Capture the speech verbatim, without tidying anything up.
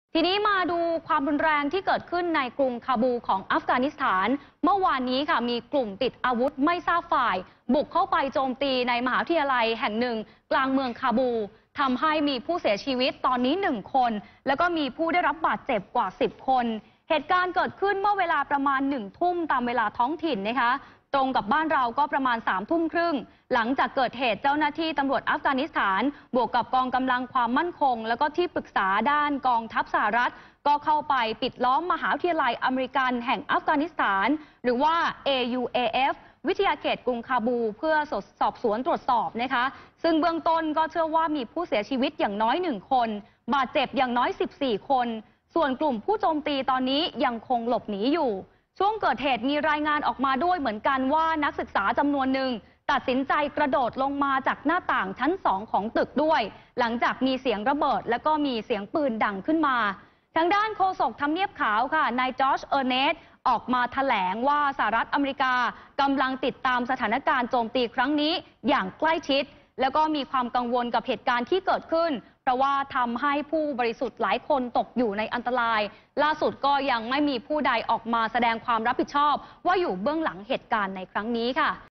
ทีนี้มาดูความรุนแรงที่เกิดขึ้นในกรุงคาบูของอัฟกานิสถานเมื่อวานนี้ค่ะมีกลุ่มติดอาวุธไม่ทราบฝ่ายบุกเข้าไปโจมตีในมหาวิทยาลัยแห่งหนึ่งกลางเมืองคาบูทำให้มีผู้เสียชีวิตตอนนี้หนึ่งคนแล้วก็มีผู้ได้รับบาดเจ็บกว่าสิบคนเหตุการณ์เกิดขึ้นเมื่อเวลาประมาณหนึ่งทุ่มตามเวลาท้องถิ่นนะคะตรงกับบ้านเราก็ประมาณสามทุ่มครึ่งหลังจากเกิดเหตุเจ้าหน้าที่ตำรวจอัฟกานิสถานบวกกับกองกำลังความมั่นคงแล้วก็ที่ปรึกษาด้านกองทัพสหรัฐก็เข้าไปปิดล้อมมหาวิทยาลัยอเมริกันแห่งอัฟกานิสถานหรือว่า เอ ยู เอ เอฟ วิทยาเขตกรุงคาบูเพื่อสอบสวนตรวจสอบนะคะซึ่งเบื้องต้นก็เชื่อว่ามีผู้เสียชีวิตอย่างน้อยหนึ่งคนบาดเจ็บอย่างน้อยสิบสี่คนส่วนกลุ่มผู้โจมตีตอนนี้ยังคงหลบหนีอยู่ช่วงเกิดเหตุมีรายงานออกมาด้วยเหมือนกันว่านักศึกษาจำนวนหนึ่งตัดสินใจกระโดดลงมาจากหน้าต่างชั้นสองของตึกด้วยหลังจากมีเสียงระเบิดและก็มีเสียงปืนดังขึ้นมาทางด้านโฆษกทำเนียบขาวค่ะนายจอร์จเออร์เนสออกมาแถลงว่าสหรัฐอเมริกากำลังติดตามสถานการณ์โจมตีครั้งนี้อย่างใกล้ชิดแล้วก็มีความกังวลกับเหตุการณ์ที่เกิดขึ้นเพราะว่าทำให้ผู้บริสุทธิ์หลายคนตกอยู่ในอันตรายล่าสุดก็ยังไม่มีผู้ใดออกมาแสดงความรับผิดชอบว่าอยู่เบื้องหลังเหตุการณ์ในครั้งนี้ค่ะ